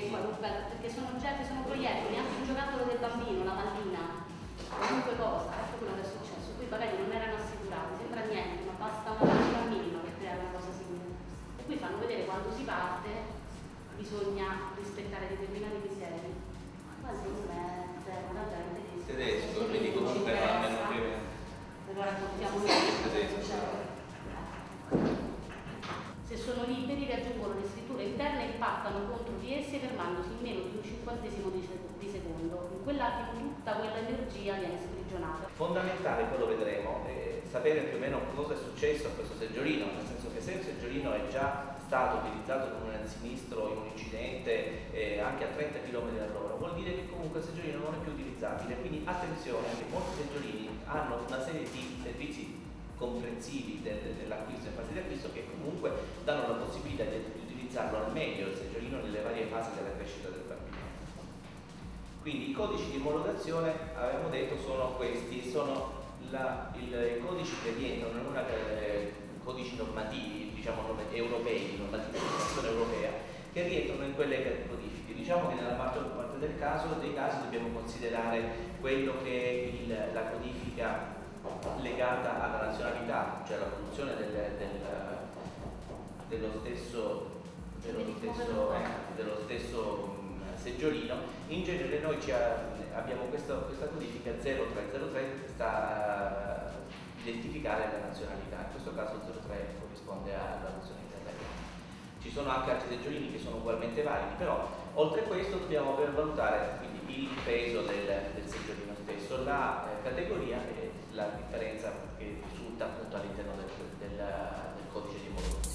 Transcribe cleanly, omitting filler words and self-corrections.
perché sono oggetti, sono proiettili, anche un giocattolo del bambino, la pallina, qualunque cosa, ecco quello che è successo. Qui magari non erano assicurati, sembra niente, ma basta una pagina minima per creare una cosa simile. E qui fanno vedere quando si parte bisogna rispettare determinati criteri. Ma non è zero, la gente tedesco, quindi comunque almeno che lo raccontiamo noi. Se sono liberi riaggiungono le scritture interne e impattano contro di esse fermandosi in meno di un cinquantesimo di secondo. In quell'attimo tutta quella energia viene sprigionata. Fondamentale, poi lo vedremo, sapere più o meno cosa è successo a questo seggiolino, nel senso che se il seggiolino è già stato utilizzato con un sinistro in un incidente anche a 30 km/h, vuol dire che comunque il seggiolino non è più utilizzabile, quindi attenzione che molti seggiolini hanno una serie di servizi comprensivi dell'acquisto in fase di acquisto che comunque danno la possibilità di utilizzarlo al meglio il seggiolino nelle varie fasi della crescita del bambino. Quindi i codici di omologazione, avevamo detto, sono questi, sono i codici che rientrano in una codici normativi, diciamo europei, normativi di formazione europea, che rientrano in quelle codifiche. Diciamo che nella maggior parte dei casi dobbiamo considerare quello che è la codifica legata alla nazionalità, cioè la produzione dello stesso seggiolino. In genere noi abbiamo questa codifica 0303 sta identificare la nazionalità, in questo caso 03 corrisponde alla nazionalità italiana. Ci sono anche altri seggiolini che sono ugualmente validi, però oltre a questo dobbiamo valutare quindi il peso del seggiolino stesso, la categoria e la differenza che risulta appunto all'interno del codice di omologazione.